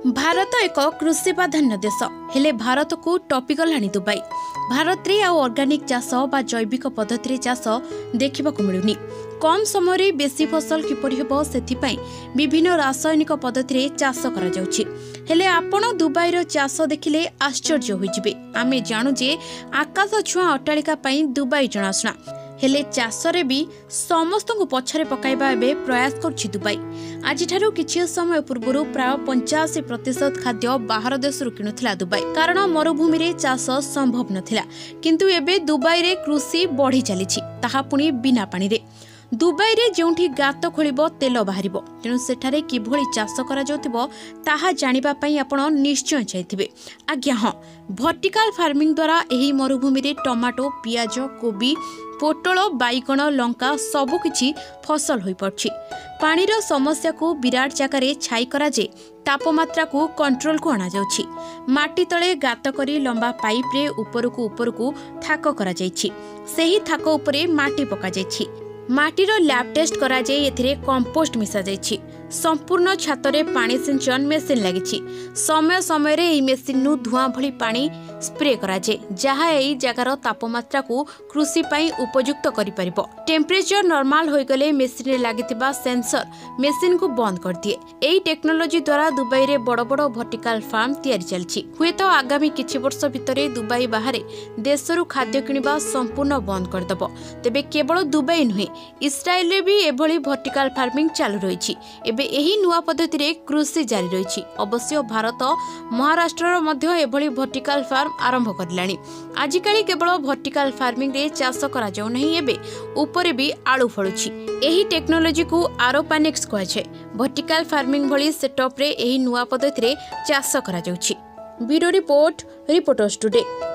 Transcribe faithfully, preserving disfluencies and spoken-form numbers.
भारत एक कृषि प्राधान्य देश हेले भारत को टॉपिकल हानी दुबई भारत रे आ ऑर्गेनिक चाष बा जैविक पद्धति चाष देखा मिलूनी कम समय बेसी फसल किपरि हेबो सेथिपाई विभिन्न रासायनिक पद्धति चाष करा जाउछि हेले आपण दुबई रो चाष देखिले आश्चर्य होई जिवे। आमे जानु जे आकाश छुआ अट्टालिका पई दुबई जणासुना हेले चाषरे भी समस्त को पछरे पकाइबा एबे प्रयास करछि दुबई। आज ठारू किछि समय पूर्व प्राय पचासी प्रतिशत खाद्य बाहर देश किणुथिला दुबई कारण मरुभूमि रे चाष संभव नथिला किंतु एबे दुबई रे कृषि बढ़ी चलीछि ताहा पुनी बिना पानी रे। दुबई रे जोंठी गात खोलिबो तेल बाहरिबो तेणु सेठारे किभଳି चाष करा जाउथिबो ताहा जानिबा पई आपण निश्चय चाहिथिबे। आज्ञा हां वर्टिकल फार्मिंग द्वारा एही मरुभूमि रे टमाटो पियाज कोबी पोटल बाइगण लंका सबुकिछि फसल होई पड़छि। पानीर समस्या को विराट जगार छाई करा जे तापमात्रा को कंट्रोल को अना जाउछि। माटी तले गात करी लंबा पाइप रे उपरकू उपरकू थाक करा जाइछि सेही थाक उपरे माटी पका जाइछि माटीर लैब टेस्ट करा जाय एथिरे कंपोस्ट मिसा जाइछि संपूर्ण छातरे पानी सिंचन मेसिन लागिछि समय समय रे एही मेसिन नु धुआं भली पानी स्प्रे करा जाय जहा एही जगार तापमात्रा को कृषि पई उपयुक्त करि परिबो। टेम्परेचर नॉर्मल होई गले मेसिन रे लागितिबा सेंसर मेसिन को बंद कर दिए। एही टेक्नोलॉजी द्वारा दुबई रे बड़ बड़ वर्टिकल फार्म तयारी चलछि। हुए तो आगामी किछि वर्ष भितरे दुबई बाहरे देशरु खाद्य किनिबा संपूर्ण बंद कर दबो। तेबे केवल दुबई नुहे इस्राएल रे भी एभली वर्टिकल फार्मिंग चालू रहिछि। एबे एही नुवा पद्धति रे कृषि जारी रहिछि। अवश्य भारत महाराष्ट्र मध्य एभली वर्टिकल फार्म आरंभ करलानी। आजिकाली केवल वर्टिकल फार्मिंग रे चाष करा जाउ नहीं एबे ऊपर भी आलू फळुछि। एही टेक्नोलॉजी को एरोपोनिक्स कहै छै। वर्टिकल फार्मिंग भली सेटअप रे एही नुवा पद्धति रे चाष करा जाउछि। Bureau report reporters today.